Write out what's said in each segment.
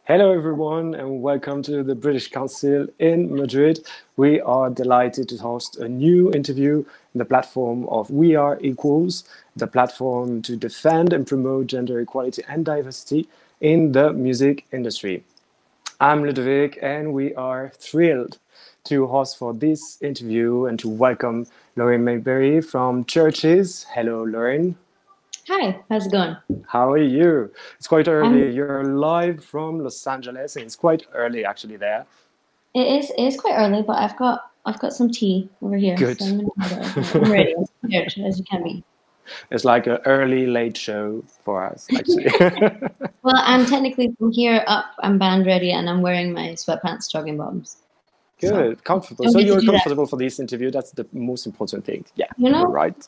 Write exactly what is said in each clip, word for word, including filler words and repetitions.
Hello, everyone, and welcome to the British Council in Madrid. We are delighted to host a new interview in the platform of We Are Equals, the platform to defend and promote gender equality and diversity in the music industry. I'm Ludovic, and we are thrilled to host for this interview and to welcome Lauren Mayberry from CHVRCHES. Hello, Lauren. Hi, how's it going? How are you? It's quite I'm, early. You're live from Los Angeles, and it's quite early actually there. it is it is quite early, but I've got I've got some tea over here, Good. so I'm gonna have it. I'm ready. I'm prepared as you can be. It's like an early late show for us, actually. Well, I'm technically from here up. I'm band ready, and I'm wearing my sweatpants, jogging bottoms. So Good, comfortable. don't So get to you're do that, comfortable for this interview. That's the most important thing. Yeah, you you're know. right.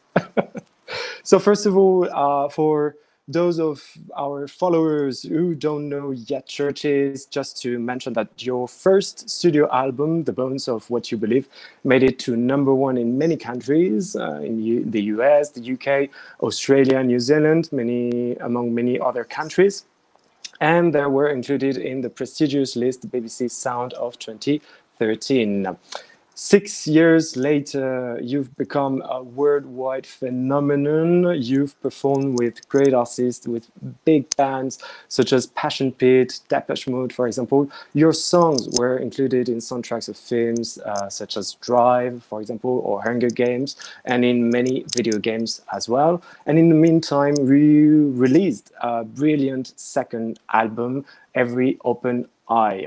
So first of all, uh, for those of our followers who don't know yet CHVRCHES, just to mention that your first studio album, The Bones of What You Believe, made it to number one in many countries, uh, in U the U S, the U K, Australia, New Zealand, many among many other countries. And they were included in the prestigious list B B C Sound of twenty thirteen. Six years later, you've become a worldwide phenomenon. You've performed with great artists, with big bands such as Passion Pit, Depeche Mode, for example. Your songs were included in soundtracks of films uh, such as Drive, for example, or Hunger Games, and in many video games as well. And in the meantime, you released a brilliant second album, Every Open Eye.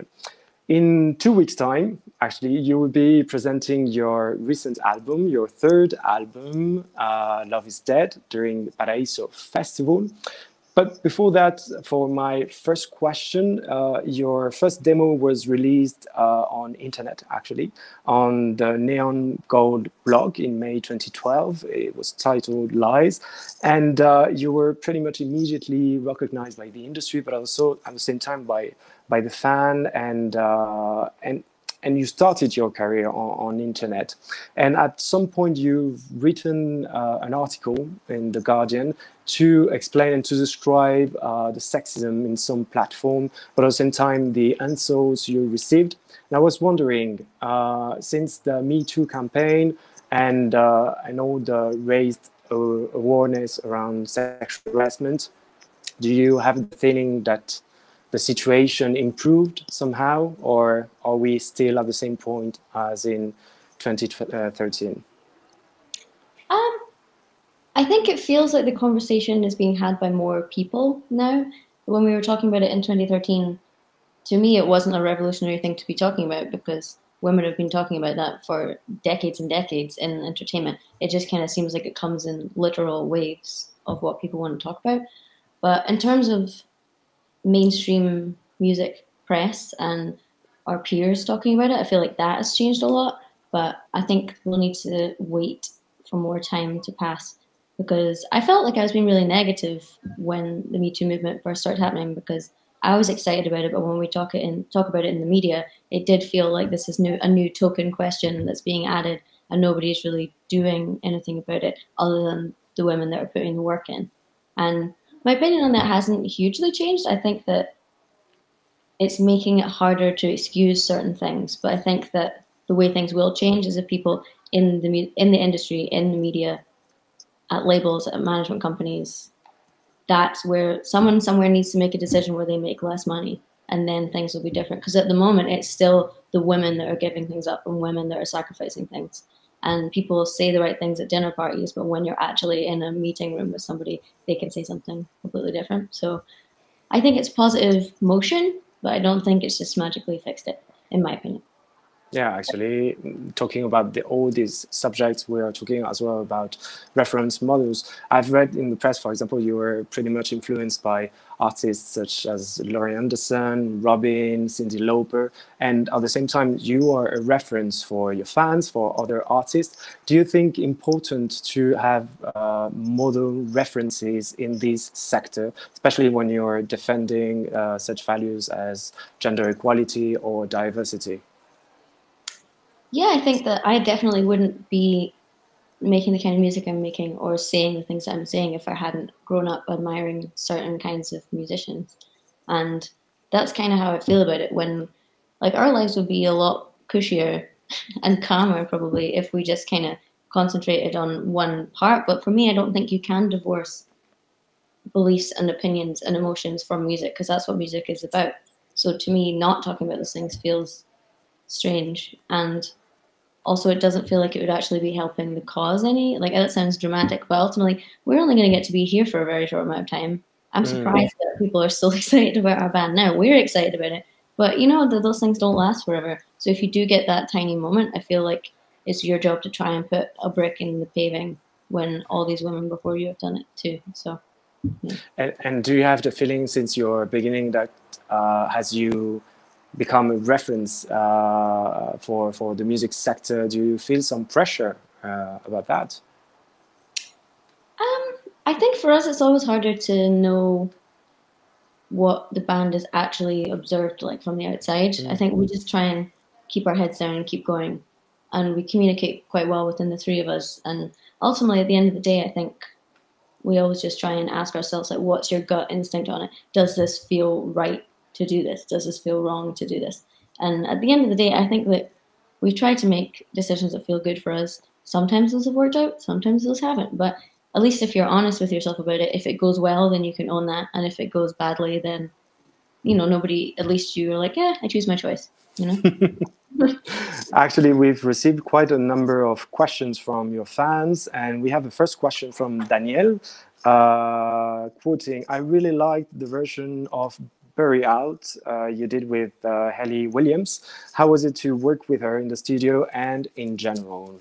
In two weeks' time, actually, you will be presenting your recent album, your third album, uh, Love is Dead, during the Paraíso Festival. But before that, for my first question, uh, your first demo was released uh, on internet, actually, on the Neon Gold blog in May twenty twelve. It was titled Lies. And uh, you were pretty much immediately recognized by the industry, but also at the same time by, by the fan and, uh, and and you started your career on, on internet. And at some point, you've written uh, an article in The Guardian to explain and to describe uh, the sexism in some platform, but at the same time, the insults you received. And I was wondering, uh, since the Me Too campaign and, uh, and all the raised uh, awareness around sexual harassment, do you have the feeling that the situation improved somehow, or are we still at the same point as in twenty thirteen? Um, I think it feels like the conversation is being had by more people now. When we were talking about it in twenty thirteen, to me, it wasn't a revolutionary thing to be talking about because women have been talking about that for decades and decades in entertainment. It just kind of seems like it comes in literal waves of what people want to talk about. But in terms of mainstream music press and our peers talking about it, I feel like that has changed a lot. But I think we'll need to wait for more time to pass because I felt like I was being really negative when the Me Too movement first started happening because I was excited about it, but when we talk it in talk about it in the media, it did feel like this is new a new token question that's being added, and nobody's really doing anything about it other than the women that are putting the work in. And my opinion on that hasn't hugely changed. I think that it's making it harder to excuse certain things, but I think that the way things will change is if people in the in the industry, in the media, at labels, at management companies, that's where someone somewhere needs to make a decision where they make less money, and then things will be different. Because at the moment, it's still the women that are giving things up and women that are sacrificing things. And people say the right things at dinner parties, but when you're actually in a meeting room with somebody, they can say something completely different. So I think it's positive motion, but I don't think it's just magically fixed it, in my opinion. Yeah, actually, talking about the, all these subjects, we are talking as well about reference models. I've read in the press, for example, you were pretty much influenced by artists such as Lauren Anderson, Robin, Cyndi Lauper, and at the same time, you are a reference for your fans, for other artists. Do you think important to have uh, model references in this sector, especially when you're defending uh, such values as gender equality or diversity? Yeah, I think that I definitely wouldn't be making the kind of music I'm making or saying the things that I'm saying if I hadn't grown up admiring certain kinds of musicians. And that's kind of how I feel about it. When like our lives would be a lot cushier and calmer probably if we just kind of concentrated on one part. But for me, I don't think you can divorce beliefs and opinions and emotions from music, because that's what music is about. So to me, not talking about those things feels strange. And also, it doesn't feel like it would actually be helping the cause any. Like, that sounds dramatic, but ultimately, we're only going to get to be here for a very short amount of time. I'm surprised mm. that people are still excited about our band now. We're excited about it. But you know, those things don't last forever. So if you do get that tiny moment, I feel like it's your job to try and put a brick in the paving when all these women before you have done it too. So, yeah. And, and do you have the feeling since your beginning that uh, has you become a reference uh, for for the music sector? Do you feel some pressure uh, about that? Um, I think for us, it's always harder to know what the band is actually observed like from the outside. Mm. I think we just try and keep our heads down and keep going, and we communicate quite well within the three of us. And ultimately, at the end of the day, I think we always just try and ask ourselves, like, what's your gut instinct on it? Does this feel right to do this? Does this feel wrong to do this? And at the end of the day, I think that we try to make decisions that feel good for us. Sometimes those have worked out, sometimes those haven't. But at least if you're honest with yourself about it, if it goes well, then you can own that. And if it goes badly, then, you know, nobody, at least you're like, yeah, I choose my choice, you know? Actually, we've received quite a number of questions from your fans, and we have a first question from Danielle, uh, quoting, "I really liked the version of Bury Out uh, you did with uh, Hayley Williams. How was it to work with her in the studio and in general?"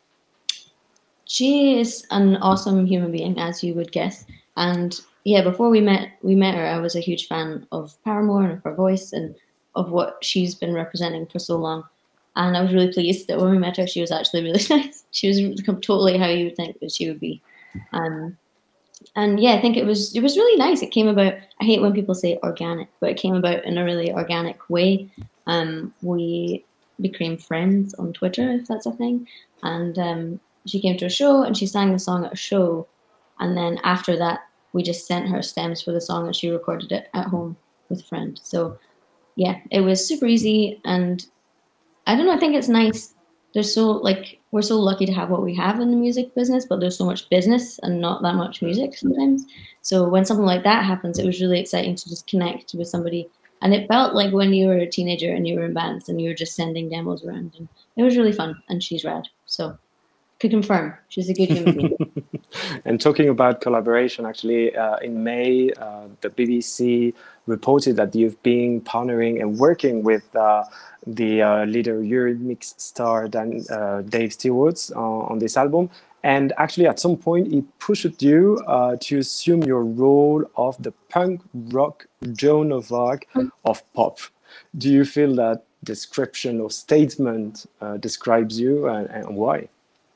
She is an awesome human being, as you would guess. And yeah, before we met, we met her, I was a huge fan of Paramore and of her voice and of what she's been representing for so long. And I was really pleased that when we met her, she was actually really nice. She was totally how you would think that she would be. Um, and yeah, I think it was it was really nice. It came about, I hate when people say organic, but it came about in a really organic way. Um, we became friends on Twitter, if that's a thing. And um, she came to a show and she sang the song at a show. And then after that, we just sent her stems for the song and she recorded it at home with a friend. So yeah, it was super easy. And I don't know, I think it's nice. There's so, like, we're so lucky to have what we have in the music business, but there's so much business and not that much music sometimes. So when something like that happens, it was really exciting to just connect with somebody. And it felt like when you were a teenager and you were in bands and you were just sending demos around. And it was really fun, and she's rad. So could confirm, she's a good human being. And talking about collaboration, actually, uh, in May, uh, the B B C reported that you've been partnering and working with uh, the uh, leader Eurythmics star Dan, uh, Dave Stewart uh, on this album. And actually, at some point, he pushed you uh, to assume your role of the punk rock Joan of Arc of pop. Do you feel that description or statement uh, describes you, and, and why?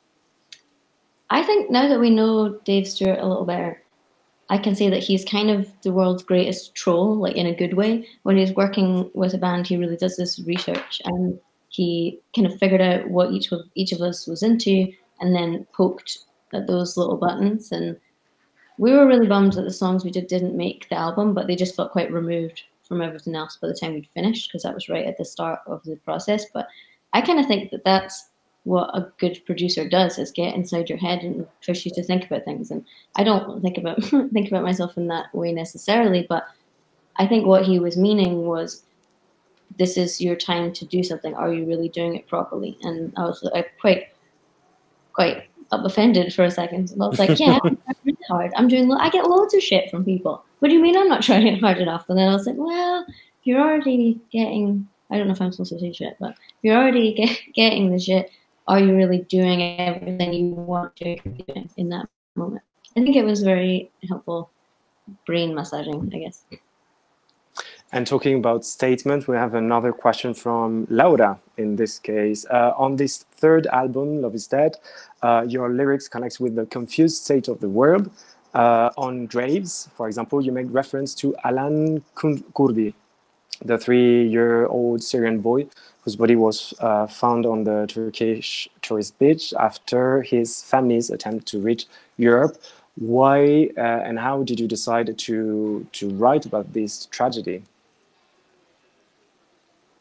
I think now that we know Dave Stewart a little better, I can say that he's kind of the world's greatest troll, like in a good way. When he's working with a band, he really does this research, and he kind of figured out what each of each of us was into, and then poked at those little buttons. And we were really bummed that the songs we did didn't make the album, but they just felt quite removed from everything else by the time we'd finished, because that was right at the start of the process. But I kind of think that that's what a good producer does, is get inside your head and push you to think about things. And I don't think about think about myself in that way necessarily, but I think what he was meaning was, this is your time to do something. Are you really doing it properly? And I was I quite quite offended for a second. I was like, yeah, I'm trying really hard. I'm doing. I get loads of shit from people. What do you mean I'm not trying hard enough? And then I was like, well, you're already getting. I don't know if I'm supposed to say shit, but you're already get, getting the shit. Are you really doing everything you want to do in that moment? I think it was very helpful brain massaging, I guess. And talking about statement, we have another question from Laura in this case. Uh, on this third album, Love is Dead, uh, your lyrics connect with the confused state of the world. Uh, on Graves, for example, you make reference to Alan Kurdi, the three-year-old Syrian boy whose body was uh, found on the Turkish tourist beach after his family's attempt to reach Europe. Why uh, and how did you decide to to write about this tragedy?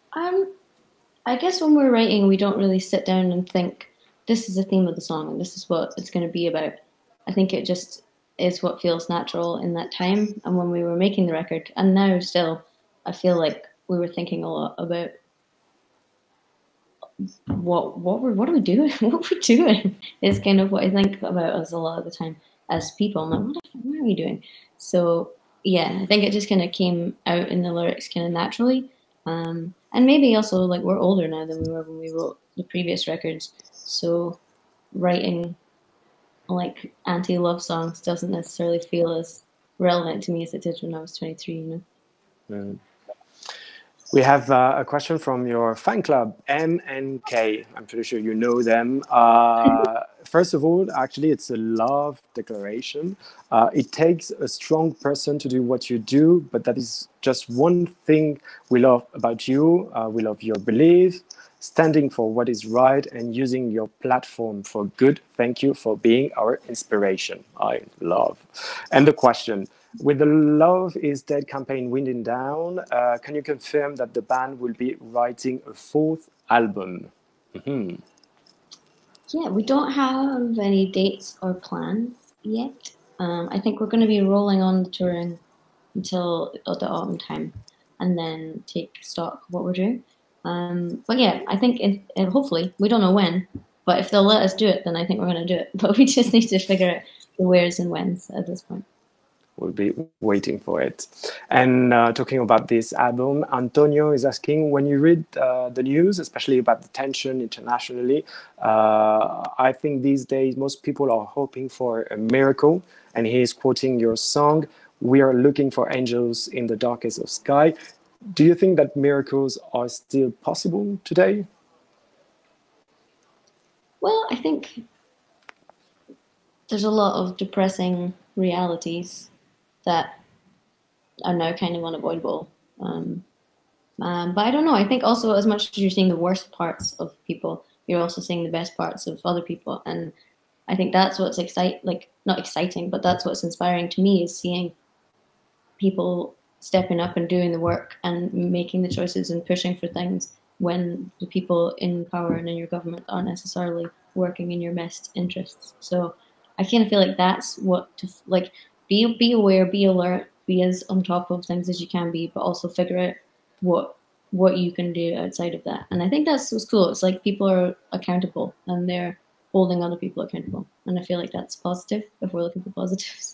Um, I guess when we're writing, we don't really sit down and think, this is the theme of the song and this is what it's going to be about. I think it just is what feels natural in that time and when we were making the record. And now still, I feel like we were thinking a lot about what what we're what are we doing? What we're doing is kind of what I think about us a lot of the time as people. I'm like, what, what are we doing? So yeah, I think it just kind of came out in the lyrics kind of naturally. Um, and maybe also like we're older now than we were when we wrote the previous records. So writing like anti-love songs doesn't necessarily feel as relevant to me as it did when I was twenty-three, you know. Mm. We have uh, a question from your fan club, M N K. I'm pretty sure you know them. Uh, first of all, actually, it's a love declaration. Uh, it takes a strong person to do what you do, but that is just one thing we love about you. Uh, we love your belief, standing for what is right, and using your platform for good. Thank you for being our inspiration. I love. And the question, with the Love is Dead campaign winding down, uh, can you confirm that the band will be writing a fourth album? Mm-hmm. Yeah, we don't have any dates or plans yet. Um, I think we're going to be rolling on the touring until the autumn time and then take stock of what we're doing. Um, but yeah, I think it, it, hopefully, we don't know when, but if they'll let us do it, then I think we're going to do it. But we just need to figure out the wheres and whens at this point. We'll be waiting for it. And uh, talking about this album, Antonio is asking, when you read uh, the news, especially about the tension internationally, uh, I think these days most people are hoping for a miracle. And he is quoting your song, "We are looking for angels in the darkest of sky." Do you think that miracles are still possible today? Well, I think there's a lot of depressing realities that are now kind of unavoidable. Um, um, but I don't know. I think also as much as you're seeing the worst parts of people, you're also seeing the best parts of other people. And I think that's what's excite, like not exciting, but that's what's inspiring to me is seeing people stepping up and doing the work and making the choices and pushing for things when the people in power and in your government aren't necessarily working in your best interests. So I kind of feel like that's what to like. Be, be aware, be alert, be as on top of things as you can be, but also figure out what what you can do outside of that. And I think that's what's cool. It's like people are accountable and they're holding other people accountable. And I feel like that's positive if we're looking for positives.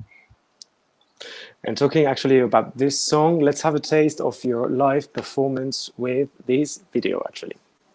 And talking actually about this song, let's have a taste of your live performance with this video actually.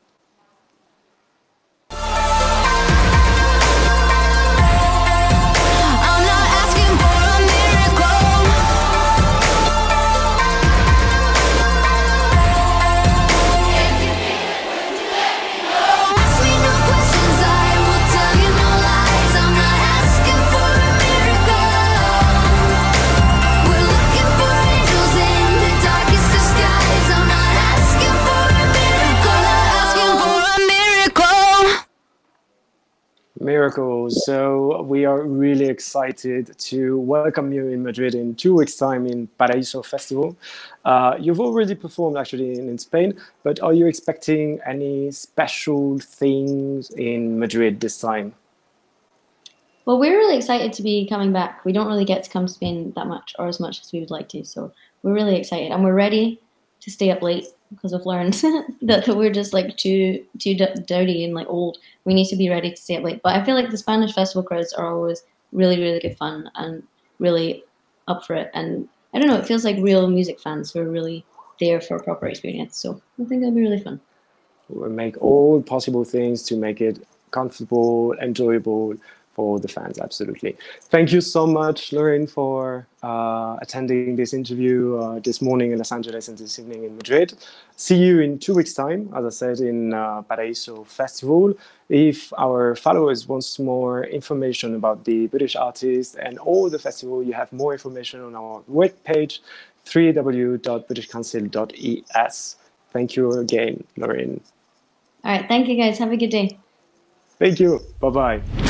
Miracles. So we are really excited to welcome you in Madrid in two weeks' time in Paraíso Festival. Uh, you've already performed actually in, in Spain, but are you expecting any special things in Madrid this time? Well, we're really excited to be coming back. We don't really get to come to Spain that much or as much as we would like to. So we're really excited and we're ready to stay up late because I've learned that, that we're just like too too dowdy and like old. We need to be ready to stay up late. But I feel like the Spanish festival crowds are always really, really good fun and really up for it. And I don't know, it feels like real music fans who are really there for a proper experience. So I think it'll be really fun. We'll make all possible things to make it comfortable, enjoyable for the fans, absolutely. Thank you so much, Lauren, for uh, attending this interview uh, this morning in Los Angeles and this evening in Madrid. See you in two weeks' time, as I said, in uh, Paraíso Festival. If our followers want more information about the British artist and all the festival, you have more information on our webpage, w w w dot british council dot e s. Thank you again, Lauren. All right, thank you guys. Have a good day. Thank you. Bye-bye.